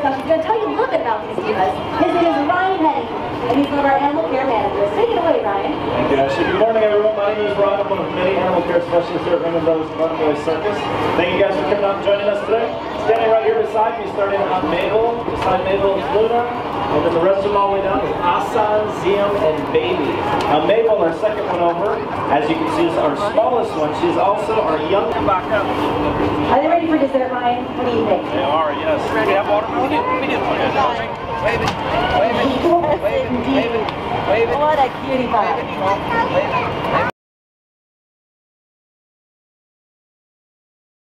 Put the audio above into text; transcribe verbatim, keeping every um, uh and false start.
now. She's going to tell you a little bit about these divas. His name is Ryan Henning, and he's one of our animal care managers. Take it away, Ryan. Thank you, Ashley. Good morning, everyone. My name is Ron. I'm one of many animal care specialists here at Raymond Brothers Fun Boy Circus. Thank you guys for coming out and joining us today. Standing right here beside me, starting on Mabel. Beside Mabel is Luna. And then the rest of them all the way down is Asan, Zium, and Baby. Now Mabel, our second one over, as you can see, is our smallest one. She's also our young back up. Are they ready for dessert, Ryan? What do you think? They are, yes. Do we have watermelon? We do. Wave it. Wave it. Wave it. Wave it. Wave it. What a cutie pie. Wave it. Wave it.